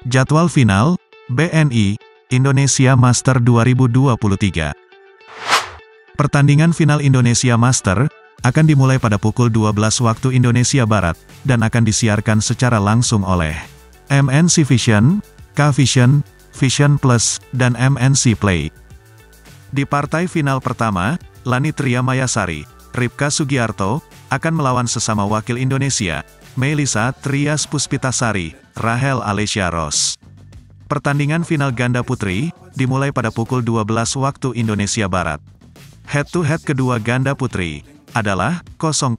Jadwal final, BNI, Indonesia Master 2023. Pertandingan final Indonesia Master akan dimulai pada pukul 12 waktu Indonesia Barat, dan akan disiarkan secara langsung oleh MNC Vision, K-Vision, Vision Plus, dan MNC Play. Di partai final pertama, Lani Tria Mayasari, Ripka Sugiarto, akan melawan sesama wakil Indonesia, Melisa Trias Puspitasari, Rahel Alessia Ross. Pertandingan final ganda putri dimulai pada pukul 12 waktu Indonesia Barat. Head-to-head kedua ganda putri adalah 0-0.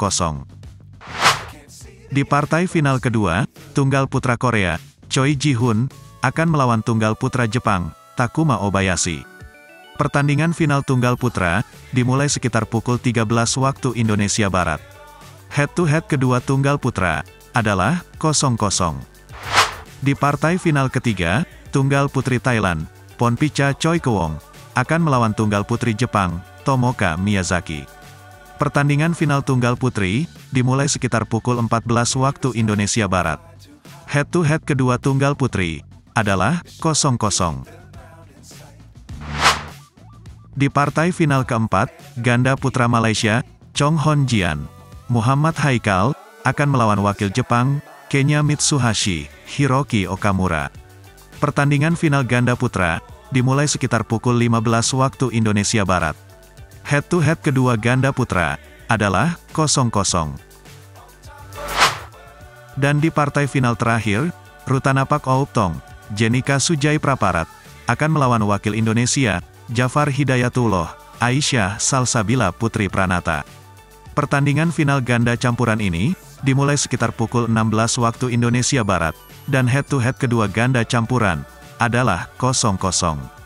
Di partai final kedua, tunggal putra Korea, Choi Ji-hoon, akan melawan tunggal putra Jepang, Takuma Obayashi. Pertandingan final tunggal putra dimulai sekitar pukul 13 waktu Indonesia Barat. Head-to-head kedua tunggal putra adalah 0-0. Di partai final ketiga, tunggal putri Thailand, Pornpiccha Choikewong, akan melawan tunggal putri Jepang, Tomoka Miyazaki. Pertandingan final tunggal putri dimulai sekitar pukul 14 waktu Indonesia Barat. Head-to-head kedua tunggal putri adalah 0-0. Di partai final keempat, ganda putra Malaysia, Chong Hon Jian, Muhammad Haikal, akan melawan wakil Jepang, Kenya Mitsuhashi, Hiroki Okamura. Pertandingan final ganda putra dimulai sekitar pukul 15 waktu Indonesia Barat. Head-to-head kedua ganda putra adalah 0-0. Dan di partai final terakhir, Rutanapak Ouptong, Jenika Sujai Praparat, akan melawan wakil Indonesia, Jafar Hidayatullah, Aisyah Salsabila Putri Pranata. Pertandingan final ganda campuran ini dimulai sekitar pukul 16 waktu Indonesia Barat, dan head-to-head kedua ganda campuran adalah 0-0.